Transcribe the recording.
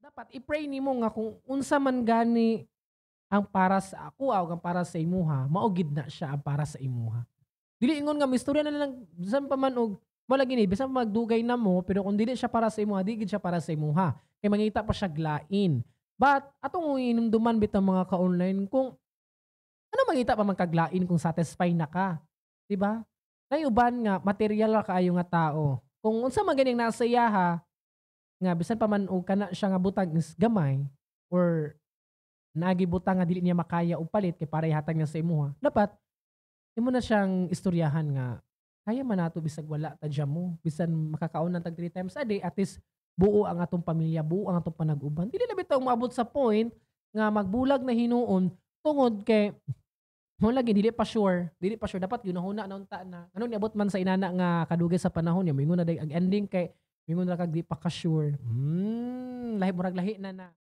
dapat i-pray nimo nga kung unsa man gani ang para sa ako o ang para sa imuha, mao gid na siya ang para sa imuha. Dili ingon nga istorya na lang bisan pa man og mao lagi ni bisan pa magdugay na mo pero kung dili siya para sa imuha, di gid siya para sa imuha. Kay mangita pa siya glain. But atong hinumduman bitang mga ka-online kung ano mangita pa man kaglain kung satisfy na ka, 'di ba? Nay uban nga material ra kaayo nga tao. Kung unsa man ganing nasa iya nga bisan pa man og kana siya nga butang is gamay or naagi butang nga dili niya makaya og palit kay para ihatag niya sa imuha, dapat imo na siyang istoryahan nga, kaya man nato bisag wala ta diyan mo, bisan makakaon ng tag 3 times a day, at least buo ang atong pamilya, buo ang atong panag-uban. Dili na bitaw umabot sa point nga magbulag na hinuon tungod kay mo lagi dili pa sure dapat ginahuna na unta na. Ano niabot man sa inana nga kadugay sa panahon niya moingon na day ang ending kay moingon ra kag di pa ka sure. Lahi murag lahi na na.